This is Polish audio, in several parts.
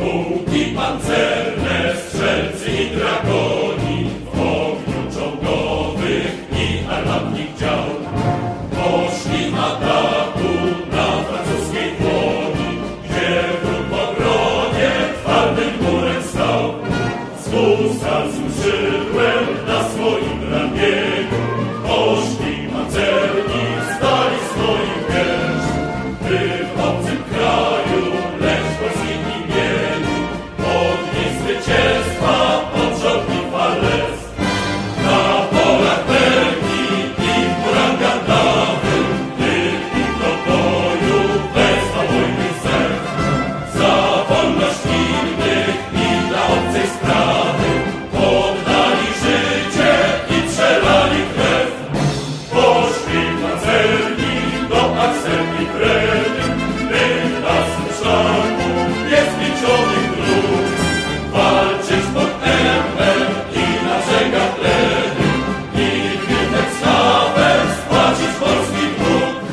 Pułki pancerne, strzelcy i dragoni, w ogniu czołgowych i armatnych dział. Poszli w ataku na francuskiej dłoni, gdzie wróg w obronie twardym murem stał. Z husarskim skrzydłem na swoim ramieniu poszli pancerni, stali swoich wież. By w obcym kraju, lecz w polskim imieniu, odnieść zwycięstwa odrzał i fales. Na polach Belgii i w murach gardawym, gdy ich do boju wezwał wojny sen. Za wolność innych i dla obcej sprawy oddali życie i przelali krew. Poszli pancerni do akserni kredy, tych nas szlaku niezliczonych dróg. Walczyć pod Embem i na brzegach Ledy i kwitnek stawem spłacić polski dług.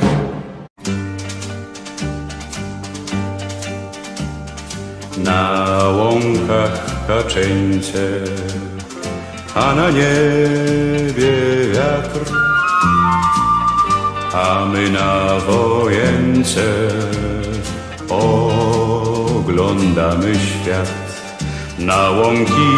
Na łąkach kaczeńce, a na niebie wiatr, a my na wojence oglądamy świat. Na łąki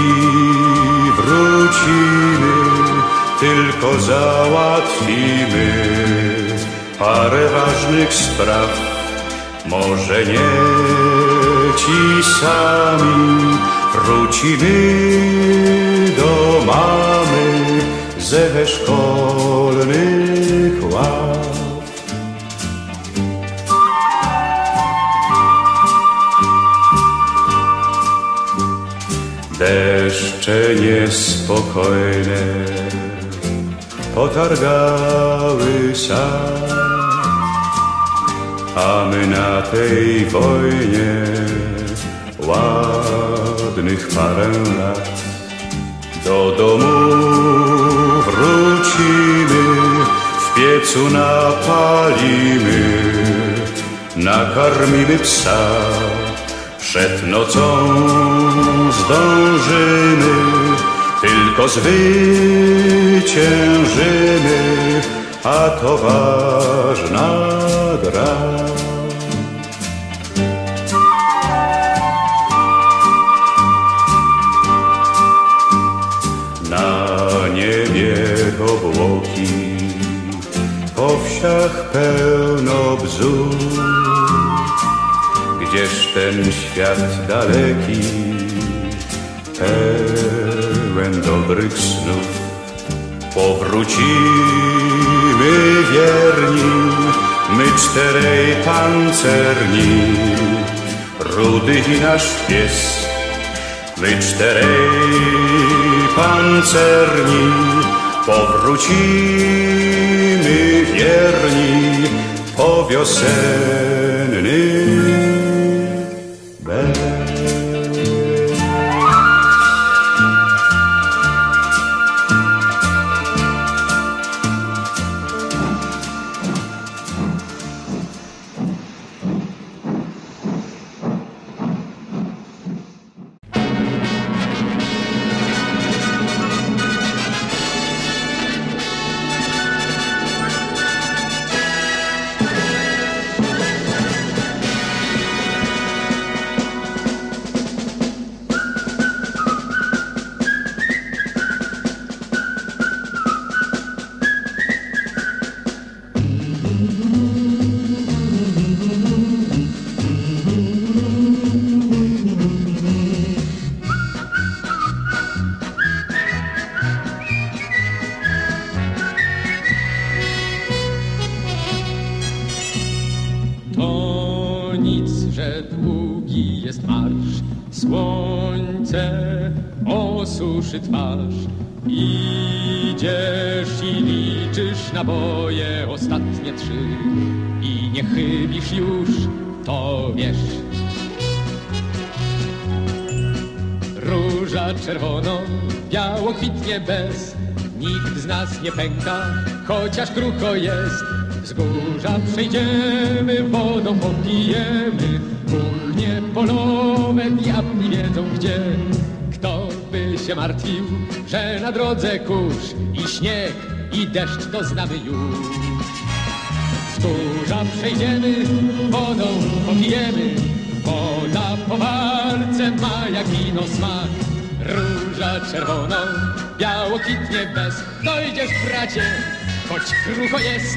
wrócimy, tylko załatwimy parę ważnych spraw. Może nie ci sami wrócimy do mamy ze szkolnych ław. Deszcze niespokojne potargały sad, a my na tej wojnie ładnych parę lat. Do domu wrócimy, w piecu napalimy, nakarmimy psa. Przed nocą zdążymy, tylko zwyciężymy, a to ważna gra. Na niebie obłoki, po wsiach pełno bzów. Gdzież ten świat daleki, pełen dobrych snów. Powrócimy wierni, my czterej pancerni, Rudy i nasz pies. My czterej pancerni, powrócimy wierni po wiosenny bez. Słońce osuszy twarz. Idziesz i liczysz naboje ostatnie 3 i nie chybisz już, to wiesz. Róża czerwono, biało kwitnie bez. Nikt z nas nie pęka, chociaż krucho jest. Wzgórza przejdziemy, wodą popijemy, kuchnię polowe diabli wiedzą gdzie. Kto by się martwił, że na drodze kurz i śnieg i deszcz to znamy już. Wzgórza przejdziemy, wodą popijemy, woda po walce ma jak wino smak. Róża czerwoną, biało kwitnie bez, dojdziesz bracie, choć krucho jest.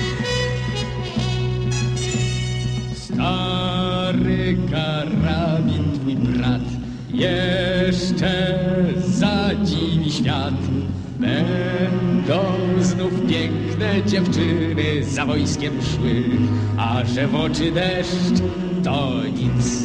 Stary karabin twój brat jeszcze zadziwi świat. Będą znów piękne dziewczyny za wojskiem szły, a że w oczy deszcz to nic.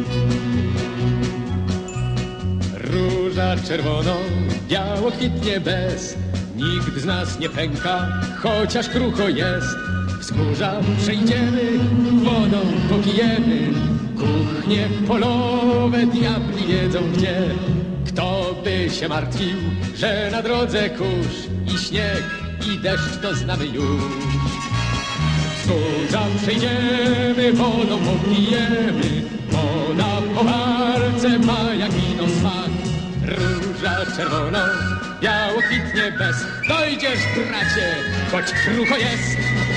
Róża czerwoną, biało kwitnie bez, nikt z nas nie pęka, chociaż krucho jest. Wzgórza przejdziemy, wodą popijemy, kuchnie polowe diabli wiedzą gdzie. Kto by się martwił, że na drodze kurz i śnieg i deszcz to znamy już. Wzgórza przejdziemy, wodą popijemy, woda po walce ma jak wino smak. Róża czerwoną, biało kwitnie bez, dojdziesz bracie, choć krucho jest.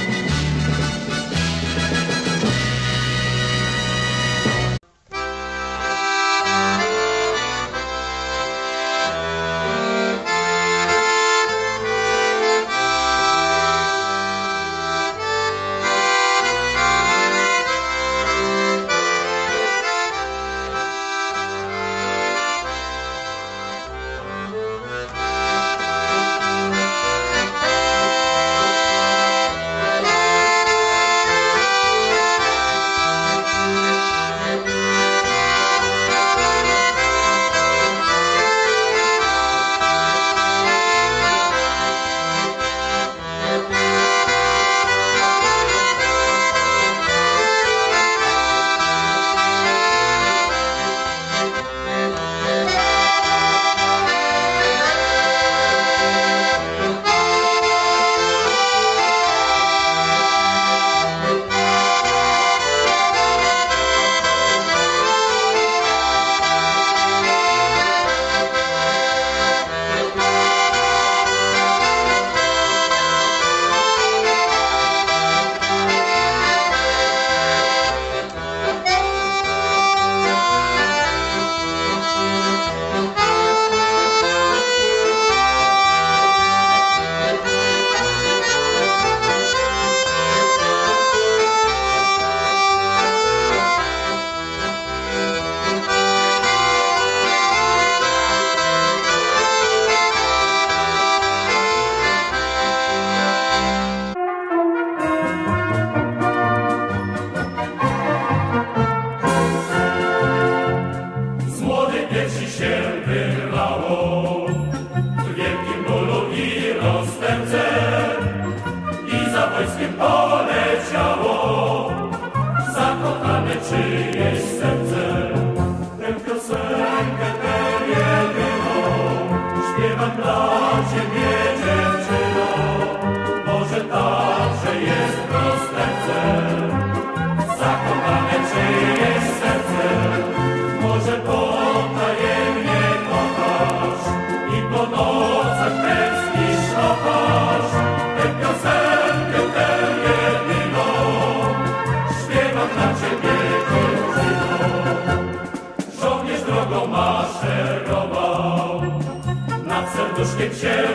Serduszkiem się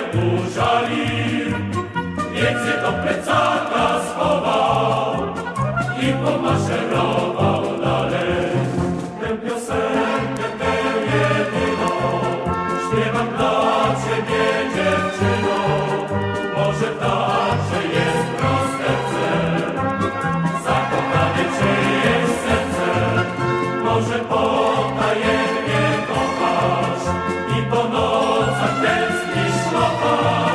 użalił, między do plecaka schował i pomaszerował dalej. Tę piosenkę, tę jedyną, śpiewam dla ciebie, dziewczyno. Może tak, że jest proste cel, zakochane czyjeś serce. Może potajemnie kochasz i po nocach tęsknisz, kochasz.